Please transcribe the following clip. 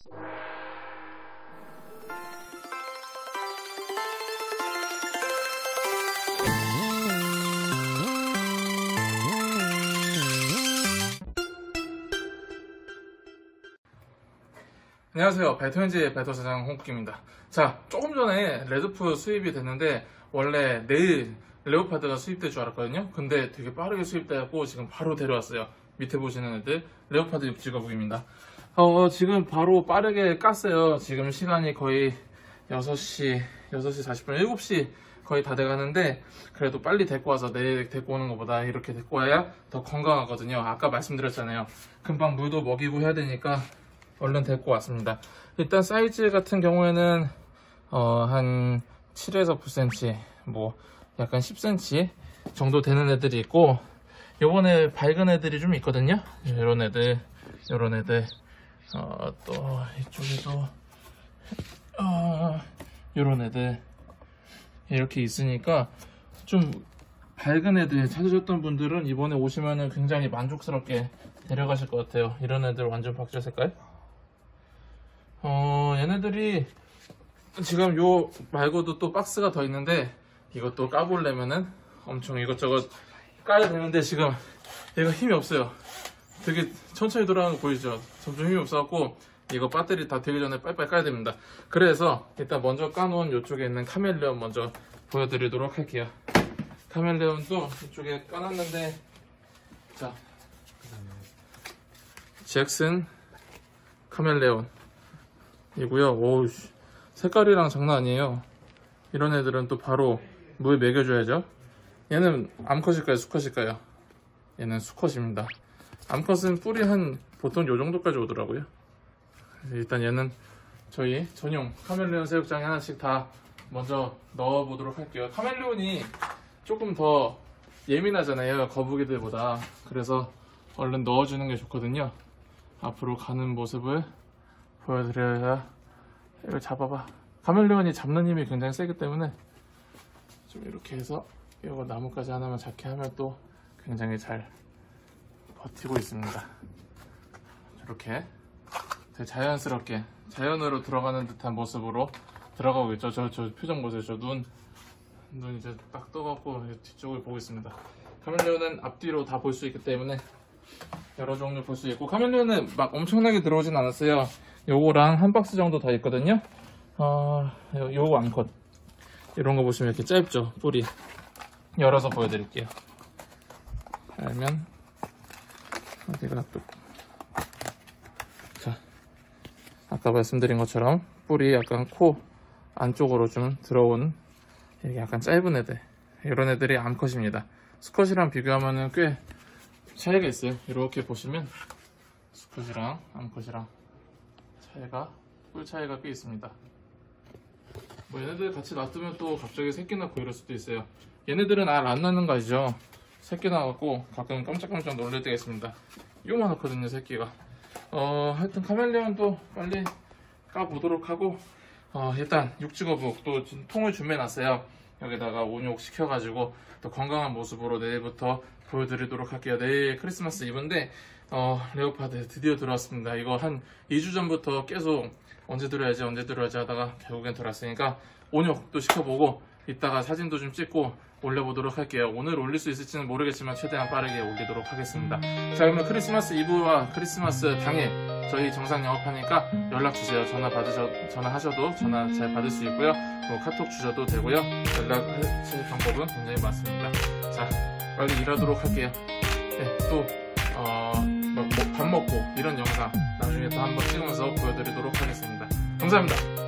안녕하세요. 배터엔지의 배터사장 홍국기입니다. 자, 조금 전에 레드프 수입이 됐는데 원래 내일 레오파드가 수입될 줄 알았거든요. 근데 되게 빠르게 수입되었고 지금 바로 데려왔어요. 밑에 보시는 애들 레오파드 육지거북입니다. 지금 바로 빠르게 깠어요. 지금 시간이 거의 6시 40분, 7시 거의 다 돼가는데 그래도 빨리 데리고 와서 내일 데리고 오는 것보다 이렇게 데리고 와야 더 건강하거든요. 아까 말씀드렸잖아요. 금방 물도 먹이고 해야 되니까 얼른 데리고 왔습니다. 일단 사이즈 같은 경우에는 한 7에서 9cm, 뭐 약간 10cm 정도 되는 애들이 있고, 요번에 밝은 애들이 좀 있거든요. 요런 애들, 또 이쪽에도 요런 애들 이렇게 있으니까 좀 밝은 애들 찾으셨던 분들은 이번에 오시면은 굉장히 만족스럽게 데려가실 것 같아요. 이런 애들 완전 박쥐 색깔. 얘네들이 지금 요 말고도 또 박스가 더 있는데 이것도 까보려면은 엄청 이것저것 까야 되는데 지금 얘가 힘이 없어요. 되게 천천히 돌아가는 거 보이죠? 점점 힘이 없어갖고 이거 배터리 다 되기 전에 빨리빨리 까야 됩니다. 그래서 일단 먼저 까놓은 이쪽에 있는 카멜레온 먼저 보여드리도록 할게요. 카멜레온도 이쪽에 까놨는데, 자, 잭슨 카멜레온 이고요. 오, 색깔이랑 장난 아니에요. 이런 애들은 또 바로 물 먹여줘야죠. 얘는 암컷일까요, 수컷일까요? 얘는 수컷입니다. 암컷은 뿔이 한 보통 요 정도까지 오더라고요. 일단 얘는 저희 전용 카멜레온 사육장에 하나씩 다 먼저 넣어보도록 할게요. 카멜레온이 조금 더 예민하잖아요, 거북이들보다. 그래서 얼른 넣어주는 게 좋거든요. 앞으로 가는 모습을 보여드려야. 이걸 잡아봐. 카멜레온이 잡는 힘이 굉장히 세기 때문에 좀 이렇게 해서 이거 나뭇가지 하나만 작게 하면 또 굉장히 잘 버티고 있습니다. 이렇게 되게 자연스럽게 자연으로 들어가는 듯한 모습으로 들어가고 있죠. 저 표정 보세요. 저 눈 이제 딱 떠갖고 뒤쪽을 보고 있습니다. 카멜레온은 앞뒤로 다 볼 수 있기 때문에 여러 종류 볼 수 있고, 카멜레온은 막 엄청나게 들어오진 않았어요. 요거랑 한 박스 정도 더 있거든요. 요거 암컷 이런 거 보시면 이렇게 짧죠, 뿔이. 열어서 보여드릴게요. 알면 어디가 또, 자, 아까 말씀드린 것처럼 뿔이 약간 코 안쪽으로 좀 들어온 이렇게 약간 짧은 애들, 이런 애들이 암컷입니다. 수컷이랑 비교하면은 꽤 차이가 있어요. 이렇게 보시면 수컷이랑 암컷이랑 뿔 차이가 꽤 있습니다. 뭐 얘네들 같이 놔두면 또 갑자기 새끼 낳고 이럴 수도 있어요. 얘네들은 알 안 낳는 거 아시죠? 새끼 나갖고 가끔 깜짝깜짝 놀랄 때가 있습니다. 요만하거든요, 새끼가. 하여튼 카멜레온도 빨리 까보도록 하고, 일단 육지거북 또 통을 준비해놨어요. 여기다가 온욕 시켜가지고 또 건강한 모습으로 내일부터 보여드리도록 할게요. 내일 크리스마스 이브인데 레오파드 드디어 들어왔습니다. 이거 한 2주 전부터 계속 언제 들어야지 하다가 결국엔 들어왔으니까 온욕도 시켜보고 이따가 사진도 좀 찍고 올려보도록 할게요. 오늘 올릴 수 있을지는 모르겠지만 최대한 빠르게 올리도록 하겠습니다. 자, 그러면 크리스마스 이브와 크리스마스 당일 저희 정상 영업하니까 연락주세요. 전화하셔도 전화 잘 받을 수 있고요. 뭐 카톡 주셔도 되고요. 연락하실 방법은 굉장히 많습니다. 자, 빨리 일하도록 할게요. 네, 또 밥 먹고 이런 영상 나중에 또 한번 찍으면서 보여드리도록 하겠습니다. 감사합니다.